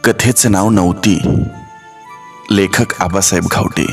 कथेचे नाव नव्हती. लेखक आबासाहेब घावटे.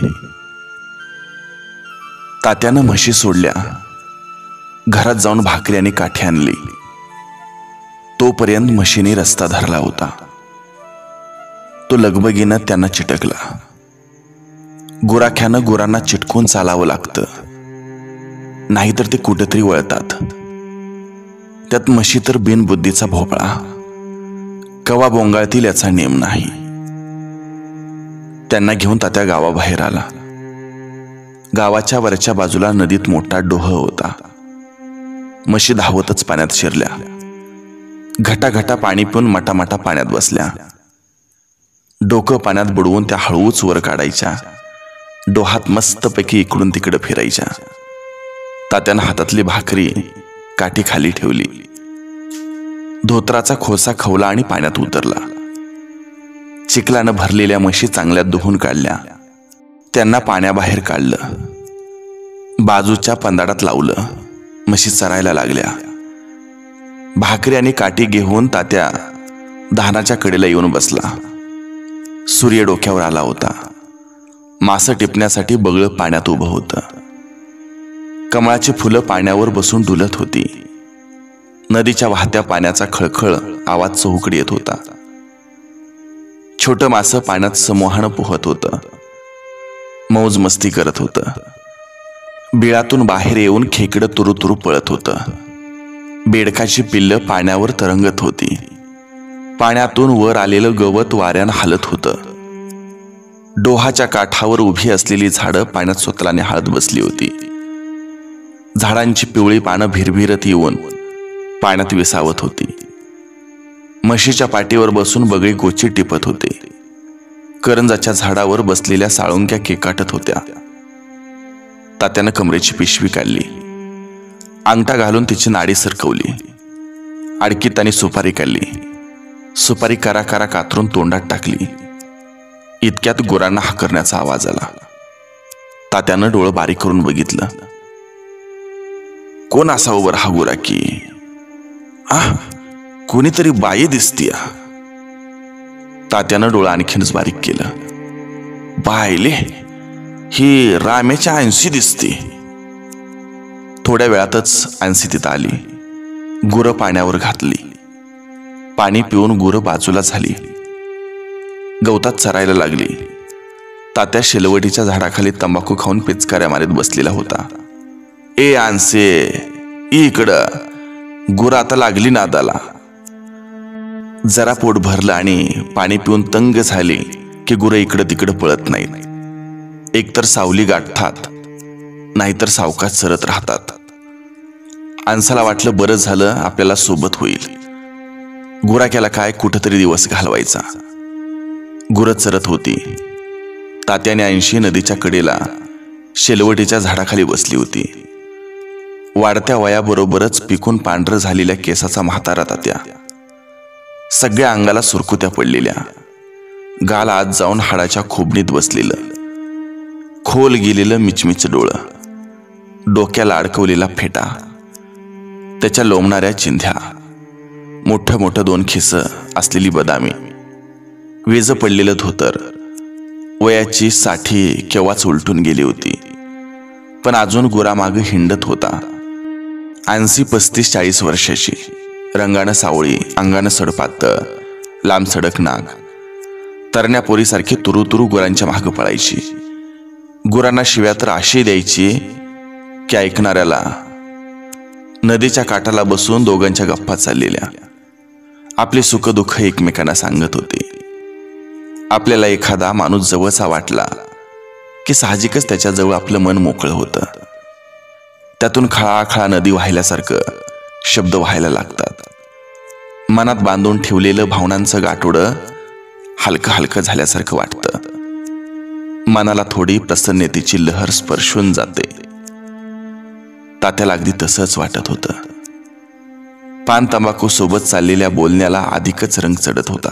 तात्यानं म्हशी सोडल्या. घरात जाऊन भाकरी आणि काठी आणली. तोपर्यंत म्हशीने रस्ता धरला होता. तो लगबगीनं त्यांना चिटकला. गुराख्यानं गुरांना चिटकून चालावं लागतं, नाहीतर ते कुठेतरी वळतात. त्यात म्हशी तर बिनबुद्धीचा भोपळा, कवा बोंगाळतील याचा नेम नाही. त्यांना घेऊन तात्या गावाबाहेर आला. गावाच्या वरच्या बाजूला नदीत मोठा डोह होता. म्हशी धावतच पाण्यात शिरल्या. घटाघटा पाणी पिऊन मटामटा पाण्यात बसल्या. डोकं पाण्यात बुडवून त्या हळूच वर काढायच्या. डोहात मस्तपैकी इकडून तिकडे फिरायच्या. तात्यानं हातातली भाकरी काठी खाली ठेवली. धोत्राचा खोसा खवला आणि पाण्यात उतरला. चिखलानं भरलेल्या म्हशी चांगल्या धुवून काढल्या. त्यांना पाण्याबाहेर काढलं. बाजूच्या पंदाडात लावलं. म्हशी चरायला लागल्या. भाकरी आणि काठी घेऊन तात्या धानाच्या कडेला येऊन बसला. सूर्य डोक्यावर आला होता. मासं टिपण्यासाठी बगळं पाण्यात उभं होतं. कमळाची फुलं पाण्यावर बसून डुलत होती. नदीच्या वाहत्या पाण्याचा खळखळ आवाज चहूकडे येत होता. छोटं मासं पाण्यात समूहानं पोहत होतं. मौज मस्ती करत होतं. बिळातून बाहेर येऊन खेकडं तुरुतुरु पळत होतं. बेडकाची पिल्लं पाण्यावर तरंगत होती. पाण्यातून वर आलेलं गवत वाऱ्यानं हालत होतं. डोहाच्या काठावर उभी असलेली झाडं पाण्यात स्वतःने हाळत बसली होती. झाडांची पिवळी पानं भिरभिरत येऊन पाण्यात विसावत होती. म्हशीच्या पाठीवर बसून बगळी गोची टिपत होते. करंजाच्या झाडावर बसलेल्या साळुंक्या केकाटत होत्या. तात्यानं कमरेची पिशवी काढली. अंगठा घालून तिची नाडी सरकवली. आडकीत आणि सुपारी काढली. सुपारी कारा कातरून तोंडात टाकली. इतक्यात गुरांना हाकरण्याचा आवाज आला. तात्यानं डोळं बारीक करून बघितलं. कोण असावं बरं हा गुराकी? कोणीतरी बाई दिसतीय. तात्यानं डोळं आणखीनच बारीक केलं. बायले, ही रामेच्या 80 दिसते. थोड्या वेळातच 80 तिथं आली. गुरं पाण्यावर घातली. पाणी पिऊन गुरं बाजूला झाली. गवतात चरायला लागली. तात्या शेलवटीच्या झाडाखाली तंबाखू खाऊन पिचकाऱ्या मारीत बसलेला होता. ए आणसे, इकडं. गुरं आता लागली नादाला. जरा पोट भरलं आणि पाणी पिऊन तंग झाली की गुरं इकडं तिकडं पळत नाहीत. एकतर सावली गाठतात, नाहीतर सावकाश सरत राहतात. आणसाला वाटलं बरं झालं आपल्याला सोबत होईल. गुराख्याला काय कुठंतरी दिवस घालवायचा. गुरं चरत होती. तात्याने 80 नदीच्या कडेला शेलवटीच्या झाडाखाली बसली होती. वाढत्या वयाबरोबरच पिकून पांढरं झालेल्या केसाचा म्हातारा तात्या. सगळ्या अंगाला सुरकुत्या पडलेल्या. गाल आत जाऊन हाडाच्या खोबणीत बसलेलं. खोल गेलेलं मिचमिच डोळं. डोक्याला अडकवलेला फेटा. त्याच्या लोंबणाऱ्या चिंध्या. मोठं मोठं 2 खिसं असलेली बदामी. वेज पडलेलं धोतर. वयाची 60 केव्हाच उलटून गेली होती, पण अजून गुरामागं हिंडत होता. 80-35-40 वर्षाची. रंगानं सावळी, अंगानं सडपातळ, लांब सडक नाक. तरण्या पोरीसारखी तुरुतुरु गुरांच्या मागं पळायची. गुरांना शिव्या तर अशी द्यायची की ऐकणाऱ्याला. नदीच्या काठाला बसून दोघांच्या गप्पा चाललेल्या. आपले सुखदुःख एकमेकांना सांगत होते. आपल्याला एखादा माणूस जवळचा वाटला की साहजिकच त्याच्याजवळ आपलं मन मोकळं होतं. त्यातून खळाखळा नदी वाहिल्यासारखं शब्द व्हायला लागतात. मनात बांधून ठेवलेलं भावनांचं गाठोडं हलकं हलकं झाल्यासारखं वाटतं. मनाला थोडी प्रसन्नतेची लहर स्पर्शून जाते. तात्याला अगदी तसंच वाटत होतं. पान तंबाखू सोबत चाललेल्या बोलण्याला अधिकच रंग चढत होता.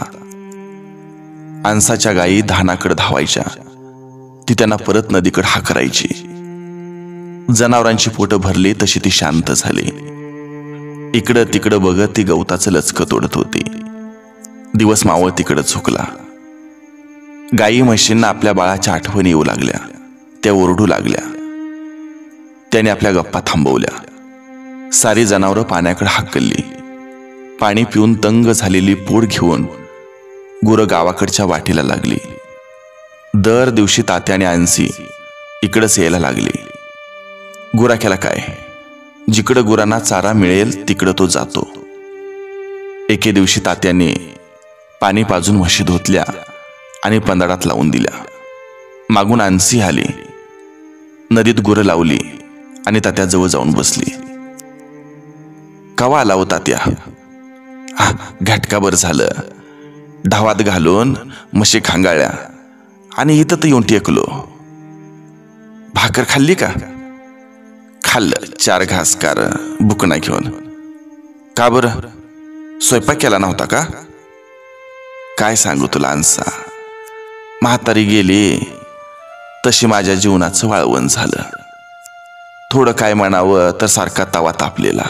आणसाच्या गायी धानाकडे धावायच्या. ती त्यांना परत नदीकडे हाकरायची. जनावरांची पोटं भरली तशी ती शांत झाली. इकडं तिकडं बघत ती गवताचं लचकं तोडत होती. दिवस मावळ तिकडं झुकला. गाई म्हशींना आपल्या बाळाच्या आठवणी येऊ लागल्या. त्या ओरडू लागल्या. त्याने आपल्या गप्पा थांबवल्या. सारी जनावरं पाण्याकडे हाकलली. पाणी पिऊन तंग झालेली पोट घेऊन गुरं गावाकडच्या वाटेला लागली. दर दिवशी तात्या आणि आणसी इकडंच यायला लागली. गुराख्याला काय, जिकडं गुरांना चारा मिळेल तिकडं तो जातो. एके दिवशी तात्याने पाणी पाजून म्हशी धुतल्या आणि पंदाडात लावून दिल्या. मागून आणसी आली. नदीत गुरं लावली आणि तात्याजवळ जाऊन बसली. कवा आला हो तात्या? घटकाभर झालं. ढावात घालून म्हशी खांगाळल्या आणि इथं तर येऊन टेकलो. भाकर खाल्ली का? खाल्लं, 4 घासकार बुकना घेऊन. का बरं, स्वयंपाक केला नव्हता का? काय सांगू तुला आणसा, म्हातारी गेली तशी माझ्या जीवनाचं वाळवण झालं. थोडं काय म्हणावं तर सारखा तवा तापलेला.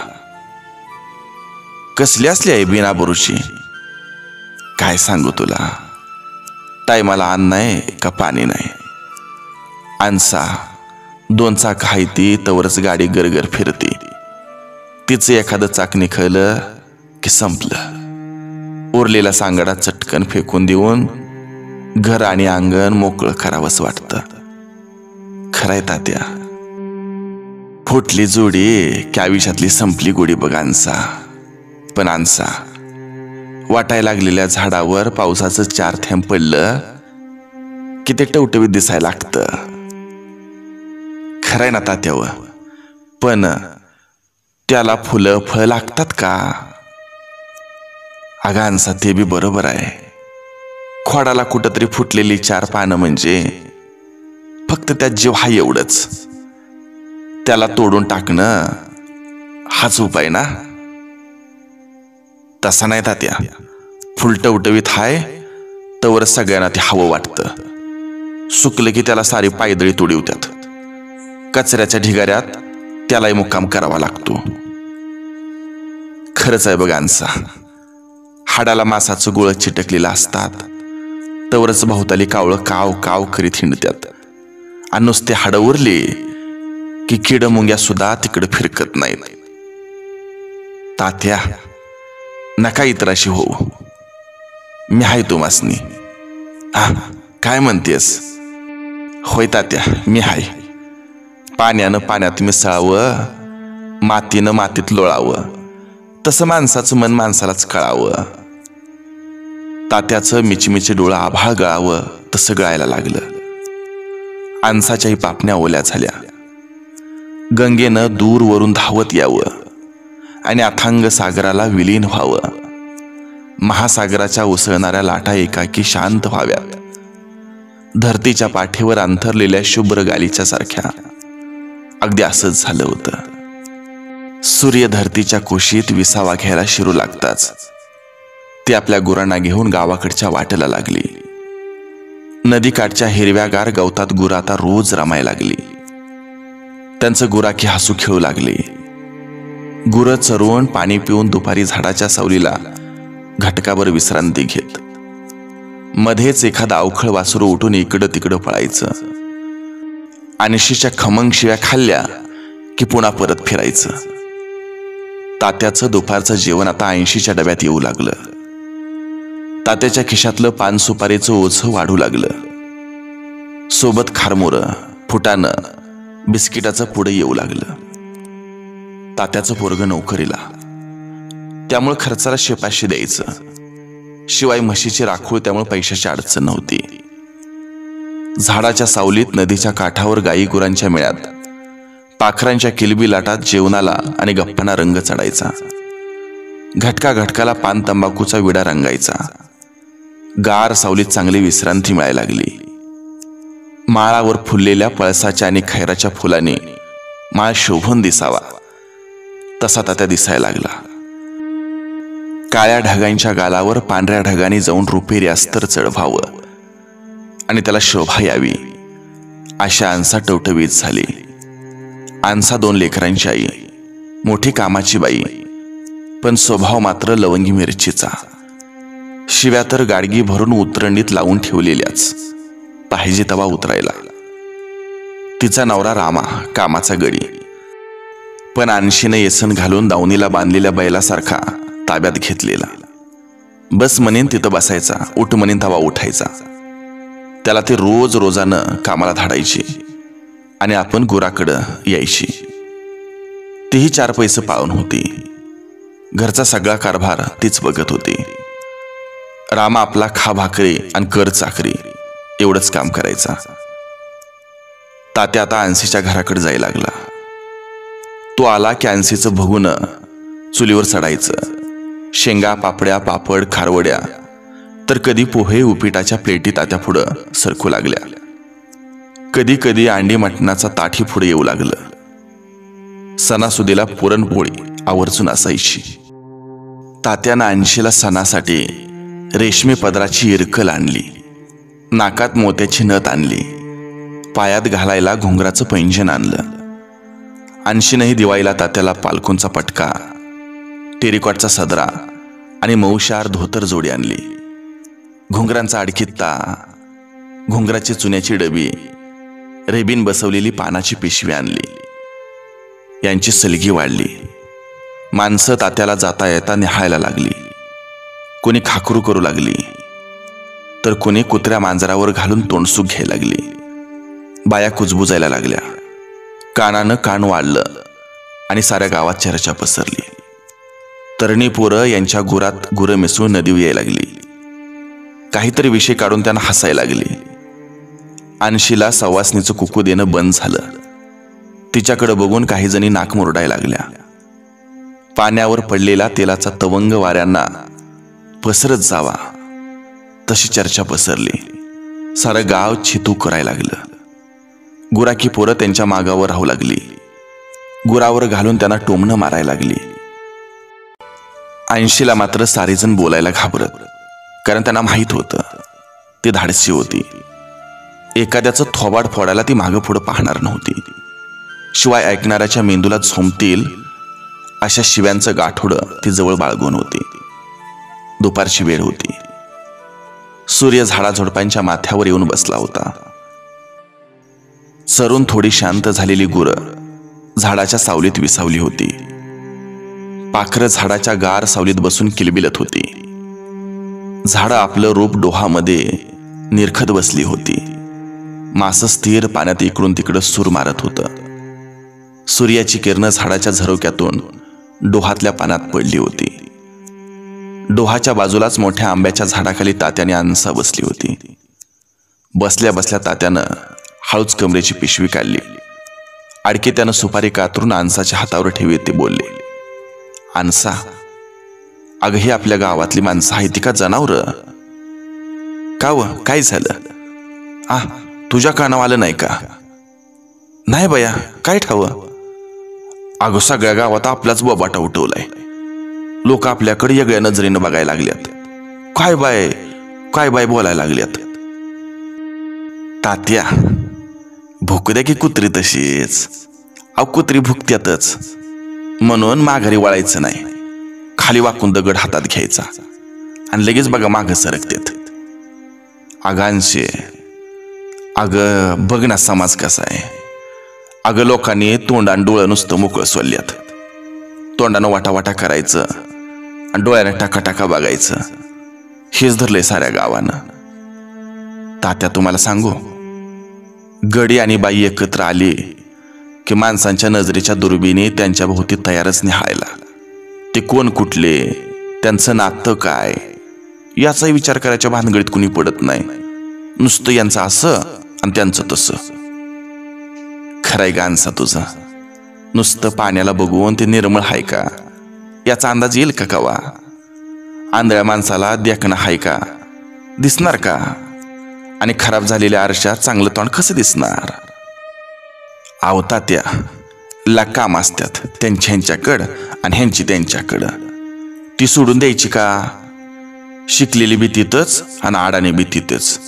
कसली असली आहे बिनाबरूची, काय सांगू तुला. टायमाला अन्न नाही का पाणी नाही. आणसा 2 चाक आहे ती, तवरच गाडी गरगर फिरते. तिचं एखादं चाक निखळलं की संपलं. उरलेला सांगाडा चटकन फेकून देऊन घर आणि अंगण मोकळं करावंच वाटतं. खरंय तात्या, फुटली जोडी की आयुष्यातली संपली गोडी बघ आणसा. पण आणसा, वाटायला लागलेल्या झाडावर पावसाचं 4 थेंब पडलं की ते टवटवीत दिसायला लागतं. खरंय ना तात्याव, पण त्याला फुलं फळ लागतात का? अगं आणसा, ते बी बरोबर आहे. खोडाला कुठंतरी फुटलेली 4 पानं म्हणजे फक्त त्यात जीव हा एवढंच. त्याला तोडून टाकणं हाच उपाय ना. तसा नाही तात्या, फुलटवटवीत हाय तवर सगळ्यांना ते हवं वाटतं. सुकलं की त्याला सारी पायदळी तोडीवतात. कचऱ्याच्या ढिगाऱ्यात त्यालाही मुक्काम करावा लागतो. खरंच आहे बघ आणसा, हाडाला मासाचं गोळ चिटकलेलं असतात तवरच भोवताली कावळं काव काव करीत हिंडतात. आणि नुसते हाडं उरली की किड मुंग्या सुद्धा तिकडे फिरकत नाहीत. तात्या, नका इतराशी होऊ. मी आहे तुम्हासनी. काय म्हणतेस? होय तात्या, मी आहे. पाण्यानं पाण्यात मिसळावं, मातीनं मातीत लोळावं, तसं माणसाचं मन माणसालाच कळावं. तात्याचं मिचमिचे डोळं आभाळ गळावं तसं गळायला लागलं. आणसाच्याही पापण्या ओल्या झाल्या. गंगेनं दूरवरून धावत यावं आणि अथांग सागराला विलीन व्हावं. महासागराच्या उसळणाऱ्या लाटा एकाकी शांत व्हाव्यात. धरतीच्या पाठीवर अंथरलेल्या शुभ्र गालीच्या सारख्या. अगदी असंच झालं होतं. सूर्य धरतीच्या कुशीत विसावा घ्यायला शिरू लागताच ती आपल्या गुरांना घेऊन गावाकडच्या वाटेला लागली. नदीकाठच्या हिरव्यागार गवतात गुरं आता रोज रमायला लागली. त्यांचं गुराखी हसू खेळू लागली. गुरं चरवून पाणी पिऊन दुपारी झाडाच्या सावलीला घटकाभर विश्रांती घेत. मध्येच एखादा अवखळ वासरू उठून इकडं तिकडं पळायचं. आणशीच्या खमंग शिव्या खाल्ल्या की पुन्हा परत फिरायचं. तात्याचं दुपारचं जेवण आता 80च्या डब्यात येऊ लागलं. तात्याच्या खिशातलं पान सुपारीचं ओझं वाढू लागलं. सोबत खारमुरं, फुटाणं, बिस्किटाचं पुढे येऊ लागलं. तात्याचं पोरगं नोकरीला, त्यामुळे खर्चाला शेपाशी द्यायचं. शिवाय म्हशीची राखूळ, त्यामुळे पैशाची अडचण नव्हती. झाडाच्या सावलीत नदीच्या काठावर गाई गुरांच्या मेळ्यात पाखरांच्या किलबी लाटात जेवणाला आणि गप्पांना रंग चढायचा. घटका घटकाला पान तंबाखूचा विडा रंगायचा. गार सावलीत चांगली विश्रांती मिळायला लागली. माळावर फुललेल्या पळसाच्या आणि खैराच्या फुलांनी माळ शोभून दिसावा तसा तात्या दिसायला लागला. काळ्या ढगांच्या गालावर पांढऱ्या ढगांनी जाऊन रुपेरी अस्तर चढवावं आणि त्याला शोभा यावी अशा आणसा टवटवीत झाली. आणसा 2 लेकरांची आई, मोठी कामाची बाई, पण स्वभाव मात्र लवंगी मिरचीचा. शिव्या तर गाडगी भरून उतरणीत लावून ठेवलेल्याच, पाहिजे तवा उतरायला. तिचा नवरा रामा कामाचा गडी, पण 80 येसन घालून दावणीला बांधलेल्या बैलासारखा ताब्यात घेतलेला. बस म्हणेन तिथं बसायचा, उठ म्हणेन तवा उठायचा. त्याला ते रोज रोजानं कामाला धाडायचे आणि आपण गुराकडं यायची. तीही 4 पैसे पाळून होती. घरचा सगळा कारभार तीच बघत होती. रामा आपला खा भाकरी आणि कर चाकरी एवढंच काम करायचा. तात्या आता 80च्या घराकडे जायला लागला. तो आला की 80चं भगून चुलीवर चढायचं. शेंगा, पापड्या, पापड, खारवड्या तर कधी पोहे उपीटाच्या प्लेटी तात्या पुढं सरकू लागल्या. कधी कधी अंडी मटणाचा ताठी पुढे येऊ लागलं. सणासुदीला पुरणपोळी आवर्जून असायची. तात्यानं 80ला सणासाठी रेशमी पदराची इरकल आणली, नाकात मोत्याची नथ आणली, पायात घालायला घुंगराचं पैंजण आणलं. 80नंही दिवाळीला तात्याला पालखूंचा पटका, टेरिकॉटचा सदरा आणि मऊशार धोतर जोडी आणली. घुंगरांचा अडकित्ता, घुंगराची चुन्याची डबी, रेबीन बसवलेली पानाची पिशवी आणली. यांची सलगी वाढली. माणसं तात्याला जाता येता निहाळायला लागली. कोणी खाकरू करू लागली, तर कोणी कुत्र्या मांजरावर घालून तोंडसूक घ्यायला लागली. बाया कुजबुजायला लागल्या. कानानं कान वाढलं आणि साऱ्या गावात चर्चा पसरली. तरणी पोरं यांच्या गुरात गुरं मिसळून नदीवर यायला लागली. काहीतरी विषय काढून त्यांना हसायला लागली. 80ला सवासणीचं कुकू देणं बंद झालं. तिच्याकडे बघून काही जणी नाक मुरडायला लागल्या. पाण्यावर पडलेला तेलाचा तवंग वाऱ्यांना पसरत जावा तशी चर्चा पसरली. सारं गाव छितू करायला लागलं. गुराकी पोरं त्यांच्या मागावर राहू लागली. गुरावर घालून त्यांना टोमणं मारायला लागली. 80ला मात्र सारेजण बोलायला घाबरत, कारण त्यांना माहीत होतं ती धाडसी होती. एखाद्याचं थोबाड फोडायला ती मागं पुढं पाहणार नव्हती. शिवाय ऐकणाऱ्याच्या मेंदूला झोंबतील अशा शिव्यांचं गाठोडं ती जवळ बाळगून होती. दुपारची वेळ होती. सूर्य झाडाझुडपांच्या माथ्यावर येऊन बसला होता. चरून थोडी शांत झालेली गुरं झाडाच्या सावलीत विसावली होती. पाखरं झाडाच्या गार सावलीत बसून किलबिलत होती. झाडं आपलं रूप डोहामध्ये निरखत बसली होती. मासं स्थिर पाण्यात इकडून तिकडं सूर मारत होतं. सूर्याची किरणं झाडाच्या झरोक्यातून डोहातल्या पाण्यात पडली होती. डोहाच्या बाजूलाच मोठ्या आंब्याच्या झाडाखाली तात्याने आणसा बसली होती. बसल्या बसल्या तात्यानं हळूच कमरेची पिशवी काढली. अडके त्यानं सुपारी कातरून आणसाच्या हातावर ठेवीत ते बोलले, आणसा, अगं ही आपल्या गावातली माणसं आहे ती का जनावरं? का व काय झालं? तुझ्या कानावर आलं नाही का? नाही बया, काय ठावं? अगं सगळ्या गावात आपलाच बोबाटा उठवलाय. लोक आपल्याकडे वेगळ्या नजरेनं बघायला लागल्यात. काय बाय बोलायला लागल्यात. तात्या, भुकू द्या की कुत्री तशीच. कुत्री भुकत्यातच म्हणून माघारी वळायचं नाही. खाली वाकून दगड हातात घ्यायचा आणि लगेच बघा मागं सरकतेत. अगांशे, अगं बघ ना समाज कसा आहे. अगं लोकांनी तोंडानं डोळं नुसतं मोकळं सोडल्यात. तोंडानं वाटावाटा करायचं आणि डोळ्यानं टाकाटाका बघायचं. हेच धरलंय साऱ्या गावानं. तात्या तुम्हाला सांगू, गडी आणि बाई एकत्र आली की माणसांच्या नजरेच्या दुर्बीने त्यांच्या भोवती तयारच निहाळायला. ते कोण कुठले, त्यांचं नातं काय याचाही विचार करायच्या भानगडीत कुणी पडत नाही. नुसतं यांचं असं आणि त्यांचं तसं. खरंय का आणसा तुझं? नुसतं पाण्याला बघून ते निर्मळ हाय का याचा अंदाज येईल का कवा? आंधळ्या माणसाला देखणं हाय का दिसणार का? आणि खराब झालेल्या आरशात चांगलं तोंड कसं दिसणार? तात्या, ला काम असतात त्यांच्या ह्यांच्याकडं आणि ह्यांची त्यांच्याकडं. ती सोडून द्यायची का? शिकलेली बी तिथंच आणि आडाने बी तिथंच.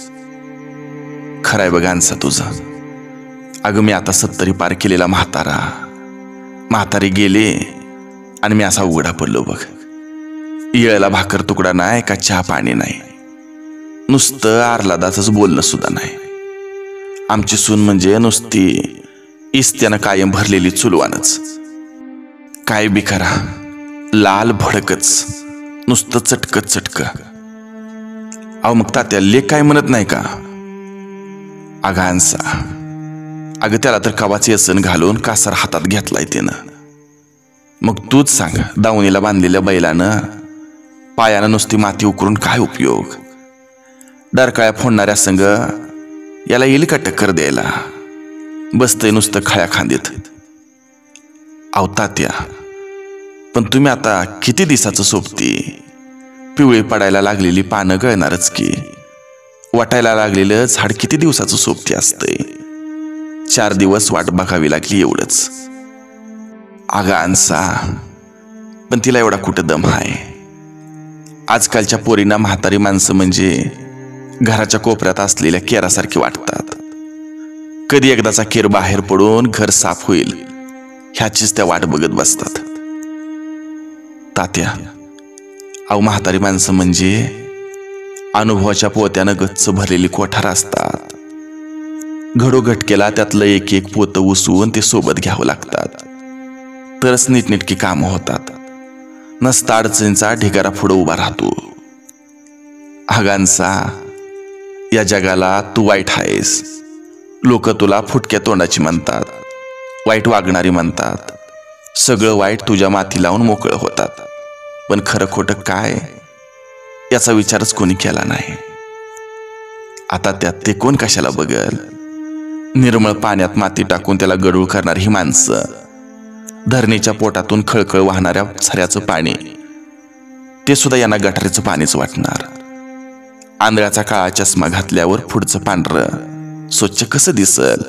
खराय बघ आणसा तुझं. अगं मी आता 70 पार केलेला म्हातारी गेले आणि मी असा उघडा पडलो बघ. येळेला भाकर तुकडा नाही का चहा पाणी नाही, नुसतं आरलादाच बोलणं सुद्धा नाही. आमची सून म्हणजे नुसती इस्त्यानं कायम भरलेली चुलवानच. काय बी करा, लाल भडकच, नुसतं चटक. अहो मग तात्या लेक काय म्हणत नाही का? अगांसा, अगं त्याला तर कवाचे व्यसन घालून कासार हातात घेतलाय त्यानं. मग तूच सांग, दावणीला बांधलेल्या बैलानं पायानं नुसती माती उकरून काय उपयोग? डरकाळ्या फोडणाऱ्या संग याला येईल का टक्कर द्यायला? बसतंय नुसतं खळ्या खांदीत. अहो तात्या, पण तुम्ही आता किती दिवसाचं सोबती? पिवळी पडायला लागलेली पानं गळणारच की. वाटायला लागलेलं झाड किती दिवसाचं सोबती असतंय? 4 दिवस वाट बघावी लागली एवढंच. अगांसा, पण तिला एवढा कुठं दम आहे? आजकालच्या पोरींना म्हातारी माणसं म्हणजे घराच्या कोपऱ्यात असलेल्या केरासारखी वाटतात. कधी एकदाचा केर बाहेर पडून घर साफ होईल ह्याचीच त्या वाट बघत बसतात. तात्या, अहो म्हातारी माणसं म्हणजे अनुभवाच्या पोत्यानं गच्च भरलेली कोठार असतात. घडोघटकेला त्यातलं एक पोतं उसवून ते सोबत घ्यावं लागतात, तरच नीटनेटकी कामं होतात. नसता अडचणींचा ढिगारा पुढं उभा राहतो. अगांसा, या जगाला तू वाईट आहेस. लोक तुला फुटक्या तोंडाची म्हणतात, वाईट वागणारी म्हणतात. सगळं वाईट तुझ्या माथी लावून मोकळं होतात. पण खरं खोटं काय याचा विचारच कोणी केला नाही. आता त्यात ते कोण कशाला बघल? निर्मळ पाण्यात माती टाकून त्याला गडूळ करणारी ही माणसं, धरणीच्या पोटातून खळखळ वाहणाऱ्या झऱ्याचं पाणी, ते सुद्धा यांना गटारीचं पाणीच वाटणार. आंधळ्याचा काळा चष्मा घातल्यावर पुढचं पांढरं स्वच्छ कसं दिसल?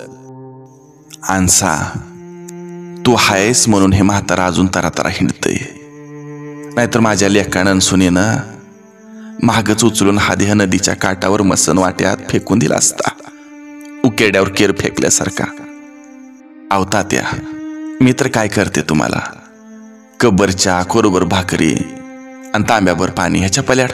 आन्सा, तू हायस म्हणून हे म्हातारा अजून तरातरा हिंडतय. नाहीतर माझ्या लेकानं सुनेनं मागच उचलून हादेह नदीच्या काठावर मसन वाट्यात फेकून दिला असता, उकेड्यावर केर फेकल्यासारखा. अहो तात्या, मी तर काय करते तुम्हाला? कब्बरच्या कोरभर भाकरी आणि तांब्याभर पाणी ह्याच्या पल्याड.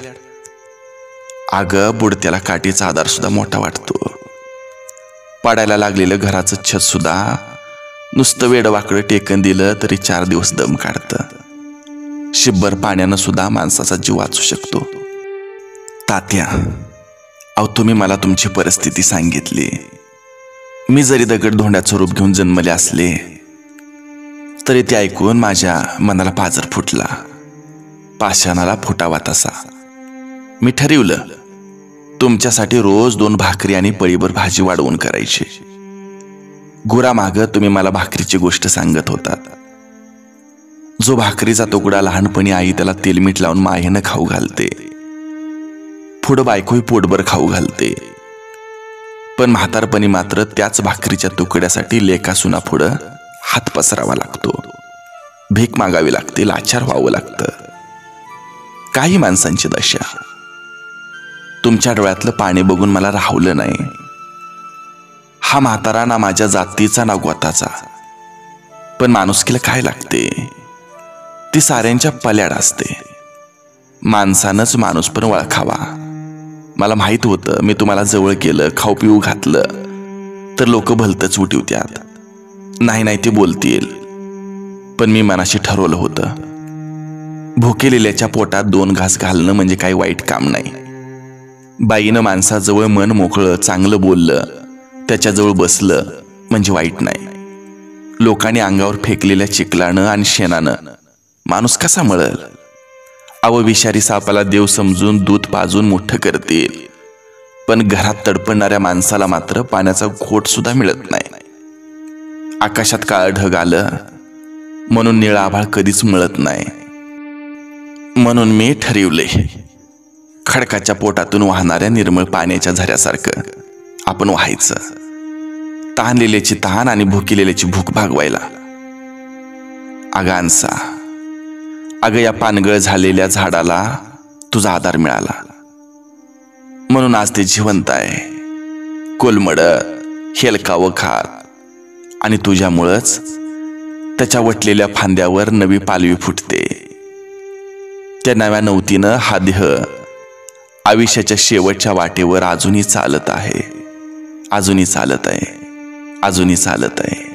अगं बुडत्याला काठीचा आधार सुद्धा मोठा वाटतो. पाडायला लागलेलं घराचं छत सुद्धा नुसतं वेडवाकडं टेकन दिलं तरी 4 दिवस दम काढतं. शिब्बर पाण्यानं सुद्धा माणसाचा जीव वाचू शकतो. तात्या, अहो तुम्ही मला तुमची परिस्थिती सांगितली. मी जरी दगडधोंड्याचं रूप घेऊन जन्मले असले तरी ते ऐकून माझ्या मनाला पाझर फुटला. पाषाणाला फुटावा तसा. मी ठरवलं तुमच्यासाठी रोज 2 भाकरी आणि पळीभर भाजी वाढवून करायची. गुरामागं तुम्ही मला भाकरीची गोष्ट सांगत होतात. जो भाकरीचा तुकडा लहानपणी आई त्याला तेल मीठ लावून मायेनं खाऊ घालते, पुढं बायकोही पोटभर खाऊ घालते. पण म्हातारपणी मात्र त्याच भाकरीच्या तुकड्यासाठी लेका सुना पुढं हात पसरावा लागतो, भीक मागावी लागते, लाचार व्हावं लागतं. काही माणसांची दशा. तुमच्या डोळ्यातलं पाणी बघून मला राहवलं नाही. हा म्हातारा ना माझ्या जातीचा ना गोताचा, पण माणुसकीला काय लागते? ती साऱ्यांच्या पल्याड असते. माणसानंच माणूस पण ओळखावा. मला माहित होतं मी तुम्हाला जवळ केलं, खाऊ पिऊ घातलं तर लोक भलतंच उठवत्यात, नाही ते बोलतील. पण मी मनाशी ठरवलं होतं, भुकेलेल्याच्या पोटात 2 घास घालणं म्हणजे काही वाईट काम नाही. बाईनं माणसाजवळ मन मोकळं चांगलं बोललं, त्याच्याजवळ बसलं म्हणजे वाईट नाही. लोकांनी अंगावर फेकलेल्या चिखलानं आणि शेणानं माणूस कसा मळल? विषारी सापाला देव समजून दूध पाजून मोठं करतील, पण घरात तडपणाऱ्या माणसाला मात्र पाण्याचा घोट सुद्धा मिळत नाही. आकाशात काळं ढग आलं म्हणून निळा आभाळ कधीच मिळत नाही. म्हणून मी ठरवले, खडकाच्या पोटातून वाहणाऱ्या निर्मळ पाण्याच्या झऱ्यासारखं आपण व्हायचं. तहानलेल्याची तहान आणि भुकेलेल्याची भूक भागवायला. अगांसा, अगं या पानगळ झालेल्या झाडाला तुझा आधार मिळाला म्हणून आज ते जिवंत आहे, कोलमडत हेलकावं खात. आणि तुझ्यामुळंच त्याच्या वटलेल्या फांद्यावर नवी पालवी फुटते. त्या नव्या नवतीनं हा देह आयुष्याच्या शेवटच्या वाटेवर अजूनही चालत आहे, अजूनही चालत आहे, अजूनही चालत आहे.